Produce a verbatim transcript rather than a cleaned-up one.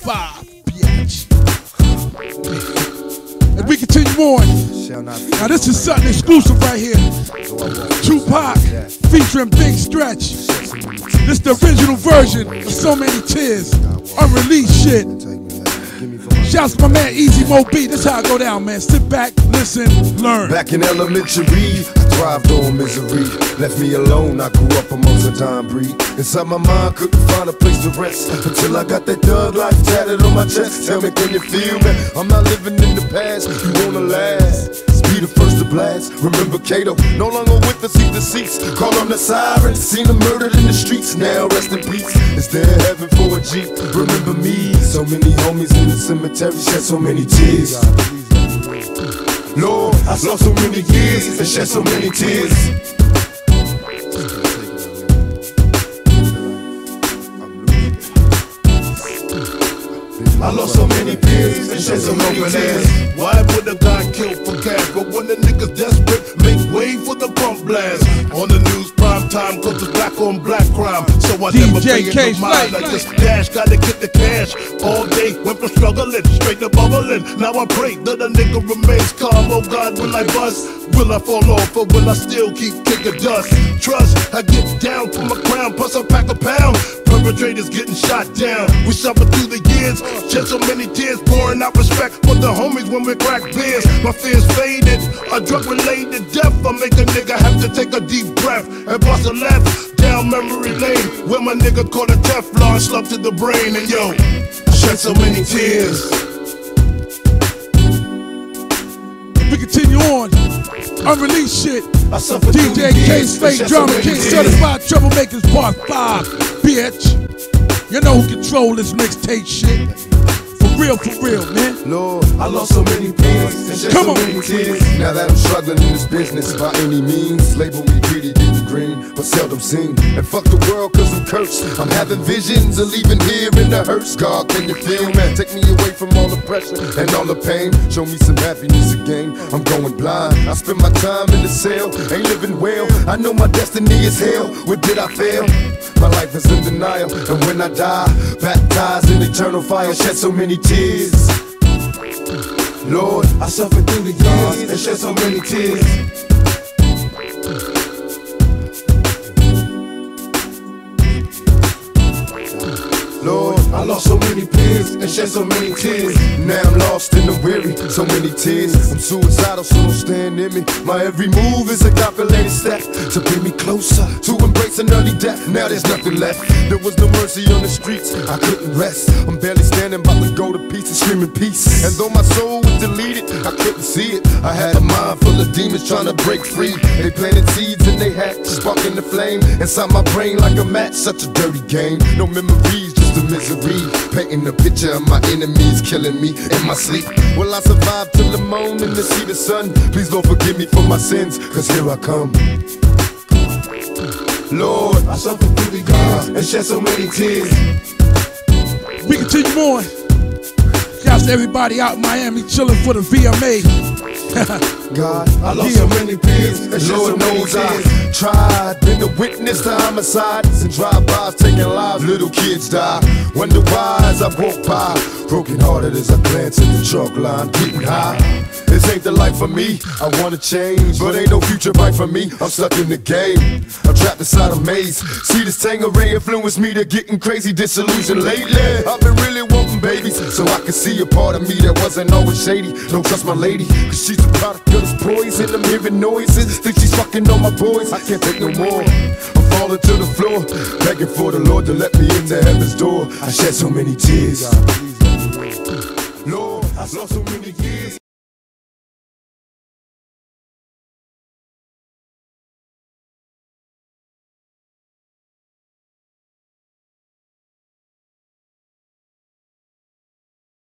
five, bitch. And we continue on. Now this is something exclusive right here. Tupac featuring Big Stretch. This the original version of So Many Tears. Unreleased shit. Shouts to my man Easy Mo B. This how I go down, man. Sit back, listen, learn. Back in elementary, I thrived on misery. Left me alone, I grew up amongst a dying breed. Inside my mind, couldn't find a place to rest until I got that thug life tatted on my chest. Tell me, can you feel me? I'm not living in the past, you wanna last. Be the first to blast. Remember Kato, no longer with the seat deceits. Call on the sirens, seen them murdered in the streets. Now rest in peace. Is there heaven for a Jeep? Remember me, so many homies in the cemetery shed so many tears. Lord, I lost so many years and shed so many tears. I lost so many peers and shed so many tears. Why would a guy kill for cash? But when the niggas desperate, make way for the pump blast. On the news, prime time, cause it's black on black crime. So I never pay in no mind. I just dash, gotta get the cash. All day, went from struggling, straight to bubbling. Now I pray that a nigga remains calm. Oh God, will I bust? Will I fall off or will I still keep kicking dust? Trust, I get down for my crown, plus I pack a pound. Perpetrators getting shot down. We suffered through the years, shed so many tears, pouring out respect for the homies when we crack beers. My fears faded, a drug-related death. I make a nigga have to take a deep breath and bust a left down memory lane, where my nigga caught a Teflon slug to the brain. And yo, shed so many tears. We continue on. Unreleased shit. I suffered D J K's Fake Drama King Certified Troublemakers Part five, bitch. You know who control this mixtape shit. For real, for real, man. Lord, I lost so many peers and shed Come so on. many tears. Now that I'm struggling in this business by any means, label me greedy, getting green, but seldom seen. And fuck the world cause I'm cursed. I'm having visions of leaving here in the hearse. God, can you feel me? Take me away from all the pressure and all the pain. Show me some happiness again. I'm going blind. I spend my time in the cell, ain't living well. I know my destiny is hell. Where did I fail? My life is in denial, and when I die, baptized in eternal fire, shed so many tears. Lord, I suffered through the years and shed so many tears. Lord, I lost so many peers and shed so many tears. Now I'm lost in the weary, so many tears. I'm suicidal, so don't stand in me. My every move is a calculated step to bring me closer to embracing early death. Now there's nothing left. There was no mercy on the streets, I couldn't rest. I'm barely standing, about to go to pieces, screaming peace. And though my soul was deleted, I couldn't see it. I had a mind full of demons trying to break free. They planted seeds in they hat, sparking the flame inside my brain like a match. Such a dirty game, no memories, just the misery. Painting a picture of my enemies killing me in my sleep. Will I survive till the morning to see the sun? Please Lord forgive me for my sins, cause here I come. Lord, I suffered through the years and shed so many tears. We continue on. Shouts to everybody out in Miami chilling for the V M A. God, I lost so many peers and shed so many tears. Tried, been a witness to homicides and drive-bys taking lives. Little kids die, wonder why as I walk by. Broken hearted as I glance at the chalk line, getting high. This ain't the life for me, I wanna change, but ain't no future right for me, I'm stuck in the game. I'm trapped inside a maze. See this Tangeray influence me to getting crazy disillusioned lately. I've been really wanting babies, so I can see a part of me that wasn't always shady. Don't trust my lady, cause she's the product of this poison. I'm hearing noises, think she's fucking on my boys. I can't take no more, I'm falling to the floor, begging for the Lord to let me into heaven's door. I shed so many tears. Lord, I lost so many